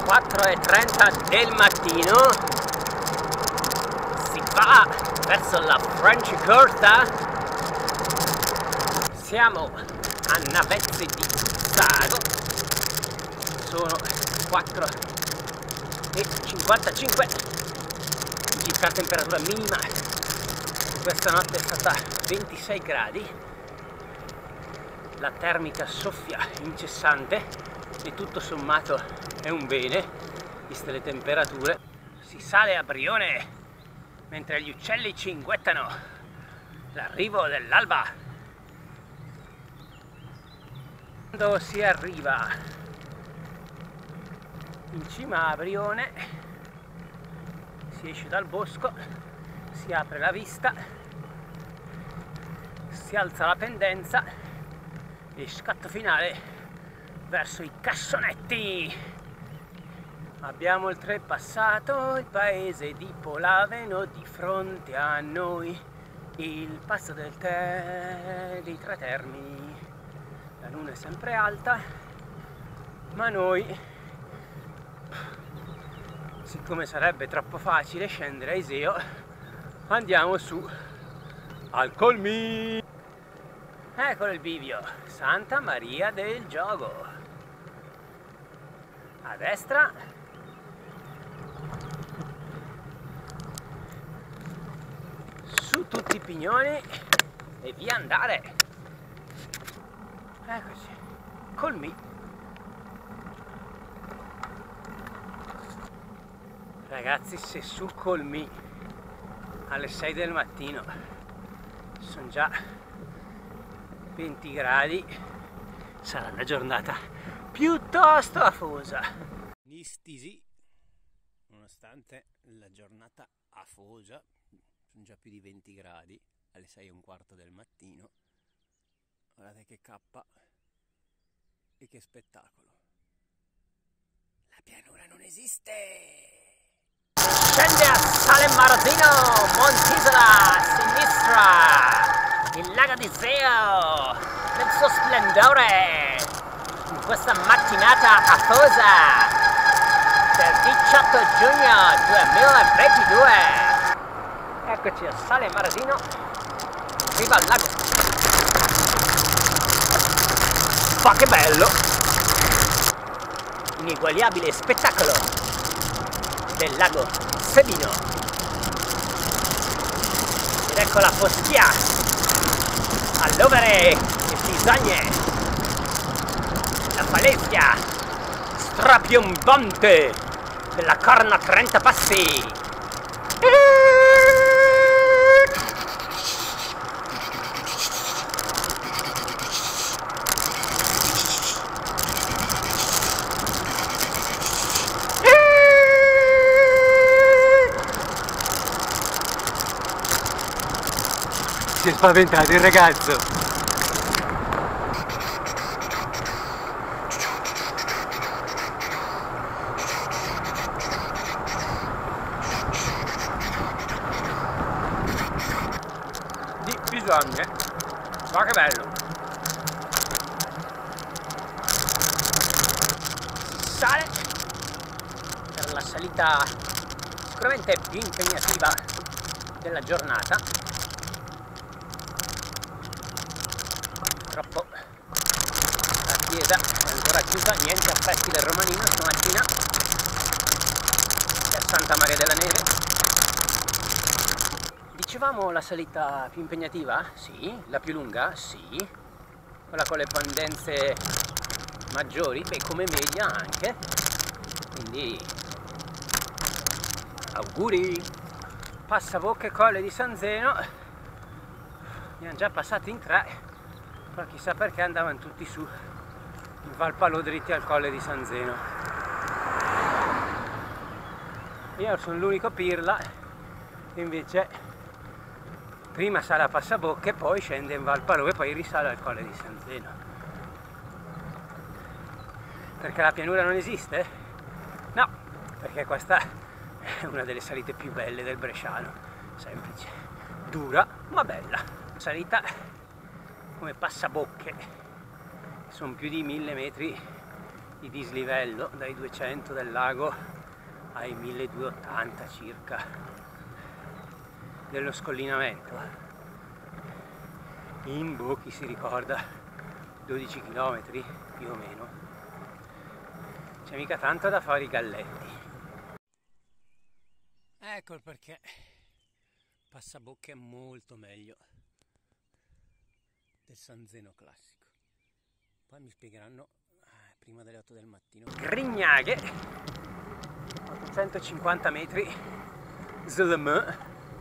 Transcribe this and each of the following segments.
4:30 del mattino, si va verso la Franciacorta. Siamo a Navezze di Sago, sono 4:55, la temperatura minima questa notte è stata 26 gradi, la termica soffia incessante e tutto sommato è un bene, viste le temperature. Si sale a Brione mentre gli uccelli cinguettano l'arrivo dell'alba. Quando si arriva in cima a Brione, si esce dal bosco, si apre la vista, si alza la pendenza e scatto finale verso i cassonetti. Abbiamo oltrepassato il paese di Polaveno, di fronte a noi il passo del tè dei Tre Termini. La luna è sempre alta, ma noi, siccome sarebbe troppo facile scendere a Iseo, andiamo su al Colmi. Eccolo il bivio, Santa Maria del Giogo. A destra su tutti i pignoni e via andare. Eccoci, Colmi. Ragazzi, se sul Colmi alle 6 del mattino sono già 20 gradi, sarà una giornata piuttosto afosa. Nistisi, nonostante la giornata afosa, sono già più di 20 gradi alle 6:15 del mattino. Guardate che cappa e che spettacolo. La pianura non esiste! Scende a Sale Marzino, Montisola a sinistra, il lago di Iseo nel suo splendore in questa mattinata afosa del 18 giugno 2022. Eccoci a Sale Marzino, arriva al lago. Ma che bello! Ineguagliabile spettacolo del lago Sebino. Ed ecco la Foschia, all'Overe e Bisogne, la Falesia strapiombante della Corna 30 Passi. Si è spaventato il ragazzo. Di Bisogne. Ma che bello. Si sale per la salita sicuramente più impegnativa della giornata. Purtroppo la chiesa è ancora chiusa, niente affetti del Romanino stamattina. C'è Santa Maria della Neve. Dicevamo la salita più impegnativa? Sì. La più lunga? Sì. Quella con le pendenze maggiori? Beh, come media anche. Quindi auguri! Passabocche Colle di San Zeno. Ne hanno già passati in 3. Però chissà perché andavano tutti su in Valpalò dritti al Colle di San Zeno. Io sono l'unico pirla che invece prima sale a Passabocche, poi scende in Valpalò e poi risale al Colle di San Zeno. Perché la pianura non esiste? No, perché questa è una delle salite più belle del bresciano. Semplice, dura ma bella. Salita come Passabocche, sono più di 1000 metri di dislivello dai 200 del lago ai 1280 circa dello scollinamento. In chi si ricorda 12 km più o meno. C'è mica tanto da fare i galletti. Ecco il perché Passabocche è molto meglio del San Zeno classico. Poi mi spiegheranno prima delle 8 del mattino. Grignaghe, 850 metri, Zlm,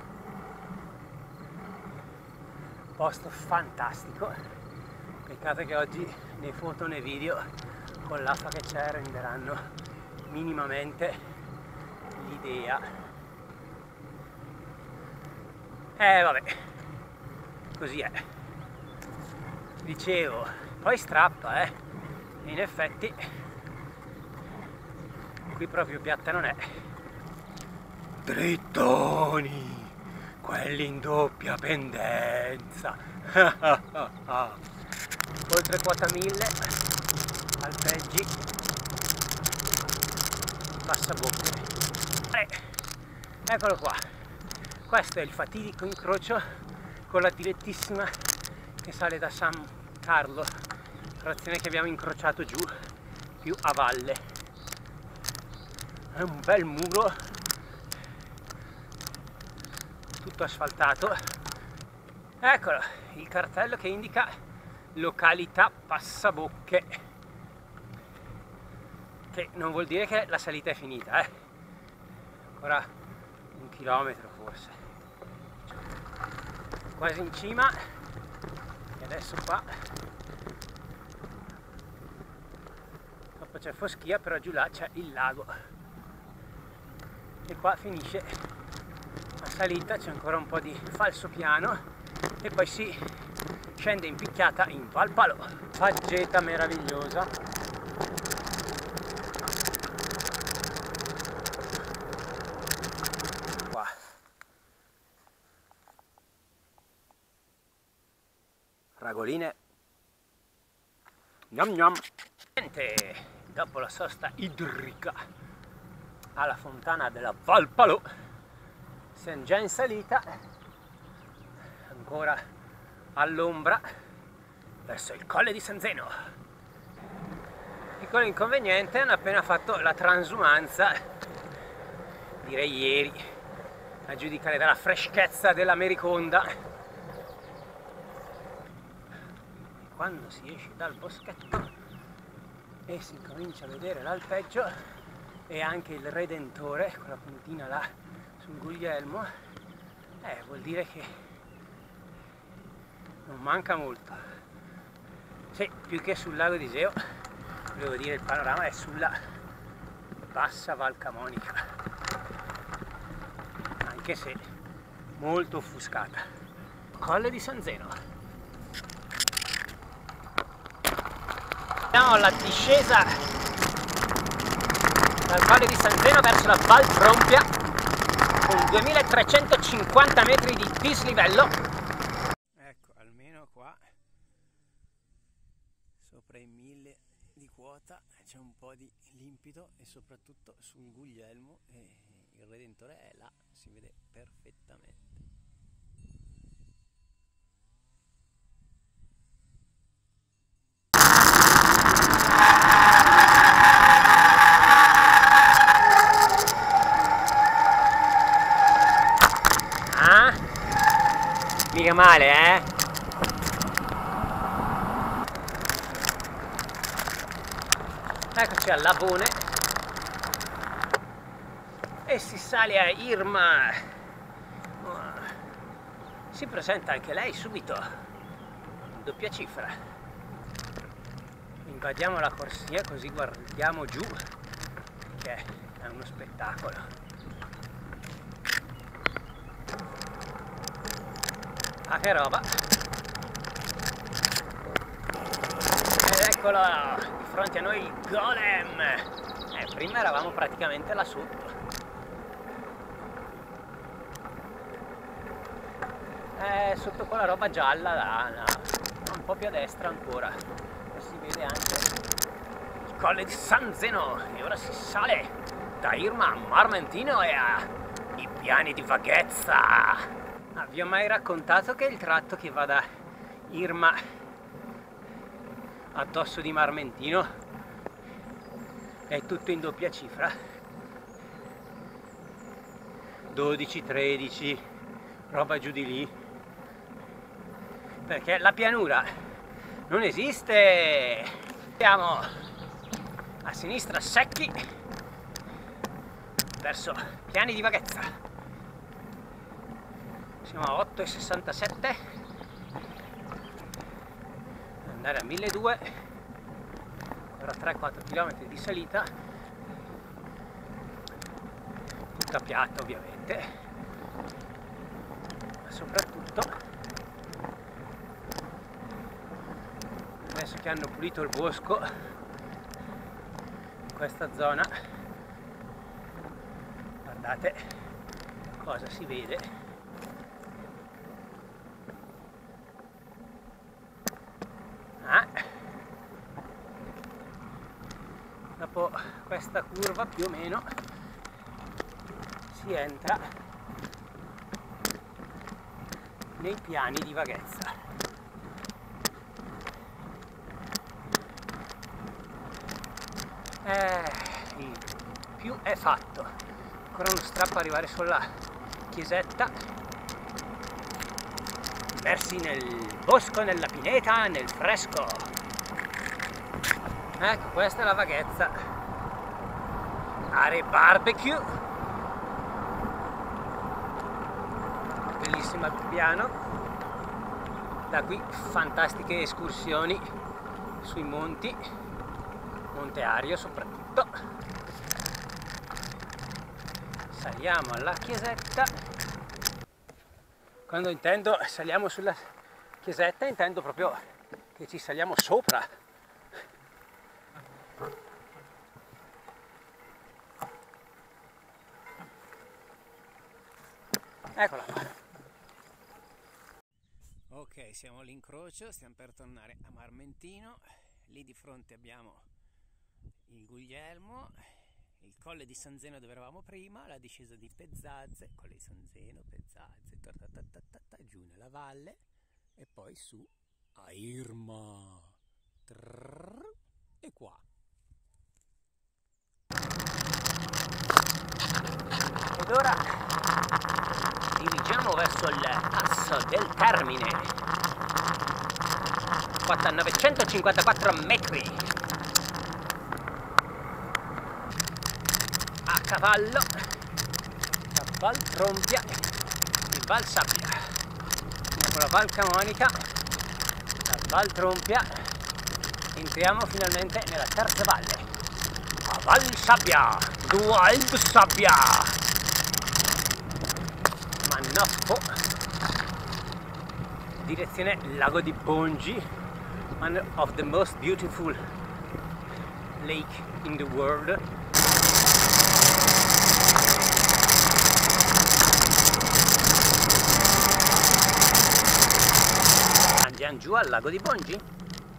posto fantastico. Peccato che oggi né foto né video con l'affa che c'è renderanno minimamente l'idea. Vabbè, così è. Dicevo, poi strappa, in effetti qui proprio piatta non è. Drittoni, quelli in doppia pendenza. Oltre quota 1000, alpeggi, Passabocche. Eccolo qua. Questo è il fatidico incrocio con la direttissima che sale da San Carlo, frazione che abbiamo incrociato giù più a valle. È un bel muro tutto asfaltato. Eccolo il cartello che indica località Passabocche, che non vuol dire che la salita è finita, ancora 1 chilometro forse, quasi in cima. E adesso qua dopo c'è foschia, però giù là c'è il lago e qua finisce la salita. C'è ancora un po' di falsopiano e poi si scende in picchiata in Valpalò. Faggeta meravigliosa. Qua ragoline, gnam gnam. Dopo la sosta idrica alla fontana della Valpalò siamo già in salita, ancora all'ombra verso il colle di San Zeno. Piccolo inconveniente, hanno appena fatto la transumanza, direi ieri, a giudicare dalla freschezza dell'Americonda. Quando si esce dal boschetto e si comincia a vedere l'alpeggio e anche il Redentore, quella puntina là sul Guglielmo, vuol dire che non manca molto. Sì, più che sul lago di Iseo, volevo dire, il panorama è sulla bassa Val Camonica, anche se molto offuscata. Colle di San Zeno. Siamo alla discesa dal Colle di San Zeno verso la Val Trompia con 2350 metri di dislivello. Ecco, almeno qua sopra i 1000 di quota c'è un po' di limpido, e soprattutto sul Guglielmo, e il Redentore è là, si vede perfettamente. Mica male, Eccoci al Lavone e si sale a Irma. Si presenta anche lei subito, doppia cifra. Invadiamo la corsia così guardiamo giù, che è uno spettacolo. Ah, che roba! Ed eccolo di fronte a noi il Golem! Prima eravamo praticamente là sotto. Sotto quella roba gialla là, un po' più a destra ancora. E si vede anche il Colle di San Zeno e ora si sale da Irma a Marmentino e ai piani di vaghezza. Vi ho mai raccontato che il tratto che va da Irma a Dosso di Marmentino è tutto in doppia cifra? 12, 13, roba giù di lì, perché la pianura non esiste. Siamo a sinistra Secchi verso piani di vaghezza, siamo a 8,67, andare a 1200, ora 3-4 km di salita, tutta piatta ovviamente, ma soprattutto adesso che hanno pulito il bosco in questa zona, guardate cosa si vede. Dopo questa curva più o meno si entra nei piani di vaghezza. Il più è fatto, ancora uno strappo arrivare sulla chiesetta, immersi nel bosco, nella pineta, nel fresco. Ecco, questa è la vaghezza, aree barbecue, bellissimo altopiano, da qui fantastiche escursioni sui monti, Monte Ario soprattutto. Saliamo alla chiesetta. Quando intendo saliamo sulla chiesetta intendo proprio che ci saliamo sopra. Eccola qua. Ok, siamo all'incrocio, stiamo per tornare a Marmentino. Lì di fronte abbiamo il Guglielmo, il Colle di San Zeno dove eravamo prima, la discesa di Pezzazze, Colle di San Zeno, Pezzazze, giù nella valle e poi su a Irma. E qua. Ed ora dirigiamo verso il passo del Termine, fatta a 954 metri, a cavallo da Val Trompia e Val Sabbia. Dopo la Val Camonica, da Val Trompia, entriamo finalmente nella terza valle, a Val Sabbia, Wild Sabbia. Mannoffo, direzione Lago di Bongi, one of the most beautiful lake in the world. Andiamo giù al Lago di Bongi.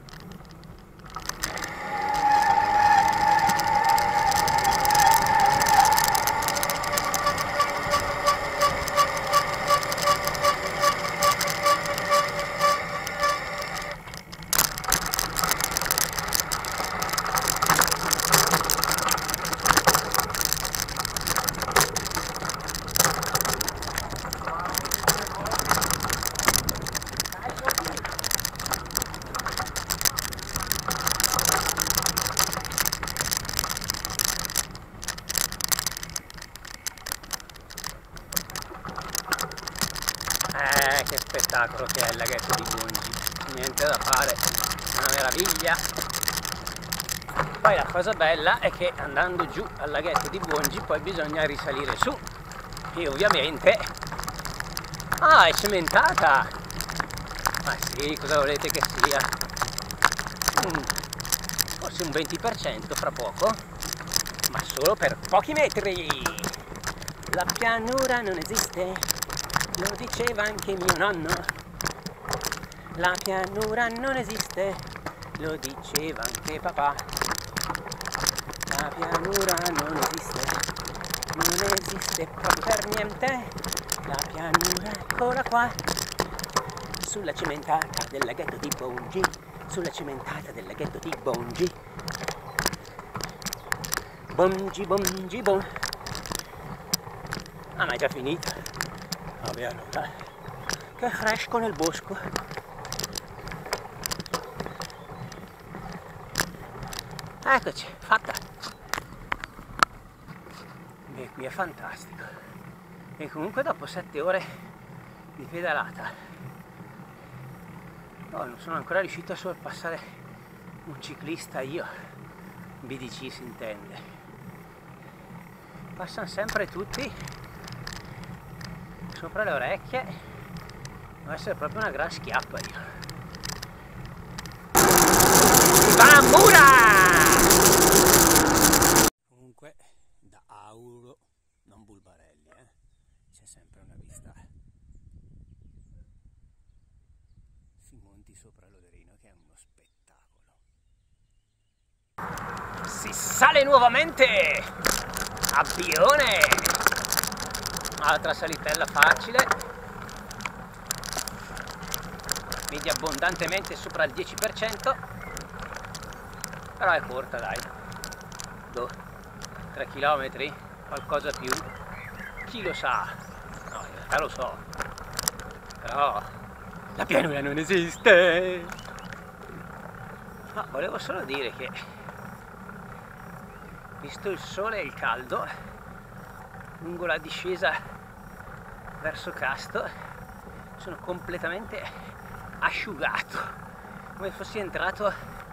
Che spettacolo che è il laghetto di Bongi, niente da fare, una meraviglia. Poi la cosa bella è che andando giù al laghetto di Bongi poi bisogna risalire su e ovviamente è cementata, ma sì, cosa volete che sia, forse un 20% fra poco, ma solo per pochi metri. La pianura non esiste, lo diceva anche mio nonno. La pianura non esiste, lo diceva anche papà. La pianura non esiste proprio per niente. La pianura, eccola qua, sulla cementata del laghetto di Bongi, sulla cementata del laghetto di Bongi. Bongi, Bongi, Bongi. Ah, ma è già finita. Vabbè, allora, che fresco nel bosco. Eccoci, fatta. Beh, qui è fantastico. E comunque dopo 7 ore di pedalata non sono ancora riuscito a sorpassare un ciclista io. BDC si intende. Passano sempre tutti sopra le orecchie. Deve essere proprio una gran schiappa io. Bambura! Comunque da Auro, non Bulbarelli, c'è sempre una vista sui monti sopra l'Oderino che è uno spettacolo. Si sale nuovamente a Bione, altra salitella facile, media abbondantemente sopra il 10%, però è corta, dai, 3 km, qualcosa più, chi lo sa, no, in realtà lo so, però la pianura non esiste. Ma volevo solo dire che, visto il sole e il caldo, lungo la discesa verso Casto sono completamente asciugato, come fossi entrato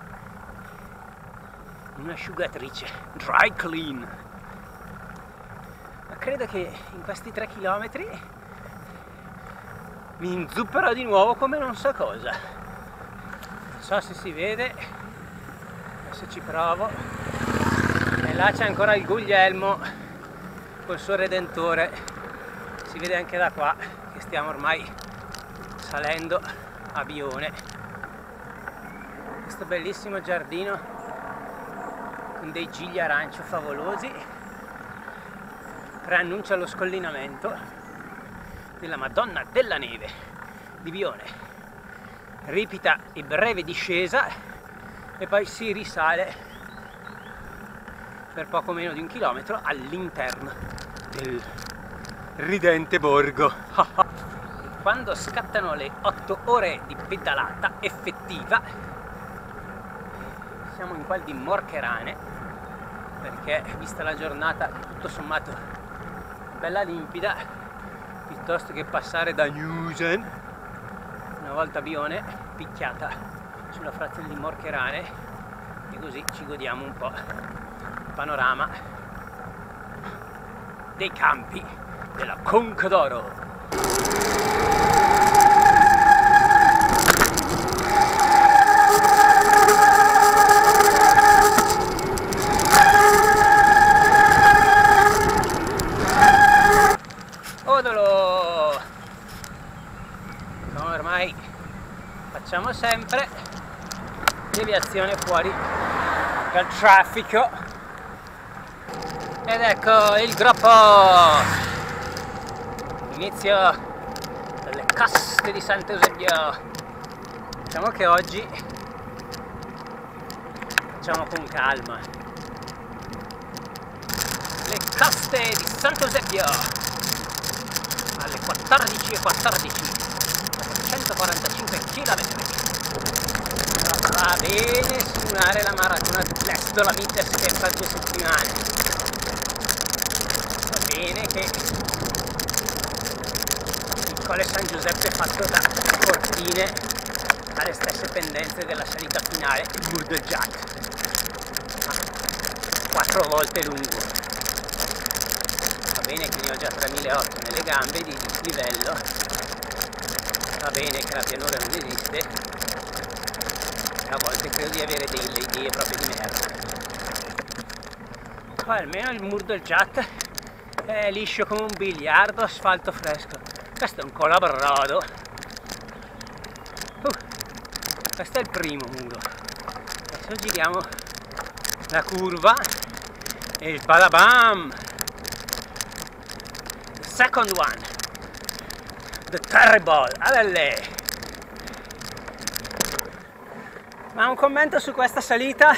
in un'asciugatrice, dry clean. Ma credo che in questi 3 km mi inzupperò di nuovo come non so cosa. Non so se si vede, adesso ci provo. E là c'è ancora il Guglielmo col suo Redentore, si vede anche da qua che stiamo ormai salendo a Bione. Questo bellissimo giardino con dei gigli arancio favolosi preannuncia lo scollinamento della Madonna della Neve di Bione. Ripida e breve discesa e poi si risale per poco meno di 1 chilometro all'interno del ridente borgo. Quando scattano le 8 ore di pedalata effettiva siamo in quel di Morcherane, perché vista la giornata tutto sommato bella limpida, piuttosto che passare da Newsen una volta Bione picchiata sulla frazione di Morcherane, e così ci godiamo un po' il panorama dei campi della Conca d'Oro. Odolo! Come ormai facciamo sempre, deviazione fuori dal traffico, ed ecco il gruppo, inizio delle coste di Sant'Eusebio. Diciamo che oggi facciamo con calma le coste di Sant'Eusebio alle 14:14, 145 km. Va bene simulare la maratona di Plesto, Mites, che fra 2 settimane. Va bene che il Colle San Giuseppe è fatto da cortine alle stesse pendenze della salita finale, il Mur del Jack, ma 4 volte lungo. Va bene che ne ho già 3008 nelle gambe di dislivello, va bene che la pianura non esiste, a volte credo di avere delle idee proprio di merda. Poi almeno il Mur del Jack è liscio come un biliardo, asfalto fresco. Questo è un colabrodo. Questo è il primo muro. Adesso giriamo la curva e il badabam. The second one, the terrible, allele. Ma un commento su questa salita?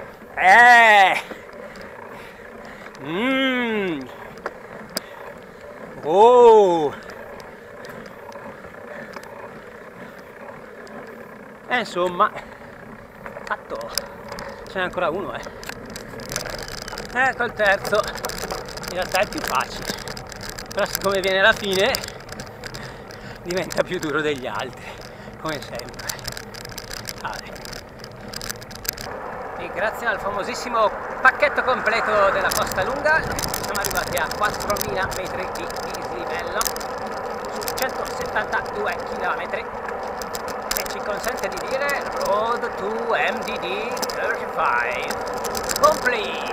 Oh! Insomma, fatto, ce n'è ancora uno, Ecco il terzo, in realtà è più facile, però siccome viene alla fine diventa più duro degli altri, come sempre. E grazie al famosissimo pacchetto completo della Costa Lunga siamo arrivati a 4000 metri di dislivello su 172 km, che ci consente di dire Road to MDD 35 complete.